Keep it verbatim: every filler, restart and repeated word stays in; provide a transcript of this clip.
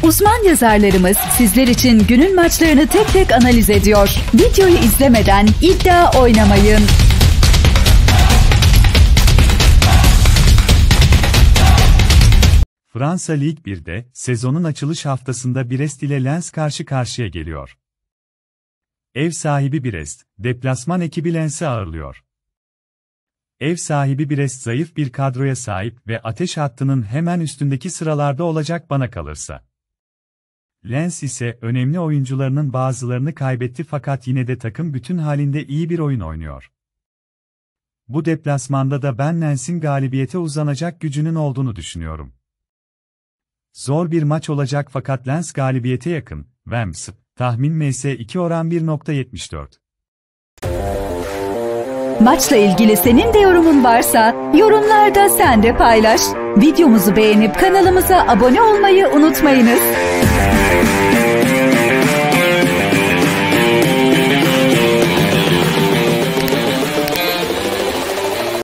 Uzman yazarlarımız sizler için günün maçlarını tek tek analiz ediyor. Videoyu izlemeden iddia oynamayın. Fransa Lig bir'de sezonun açılış haftasında Brest ile Lens karşı karşıya geliyor. Ev sahibi Brest, deplasman ekibi Lens'i ağırlıyor. Ev sahibi Brest zayıf bir kadroya sahip ve ateş hattının hemen üstündeki sıralarda olacak bana kalırsa. Lens ise önemli oyuncularının bazılarını kaybetti fakat yine de takım bütün halinde iyi bir oyun oynuyor. Bu deplasmanda da ben Lens'in galibiyete uzanacak gücünün olduğunu düşünüyorum. Zor bir maç olacak fakat Lens galibiyete yakın. Vems, tahmin M S iki oran bir nokta yetmiş dört. Maçla ilgili senin de yorumun varsa yorumlarda sen de paylaş. Videomuzu beğenip kanalımıza abone olmayı unutmayınız.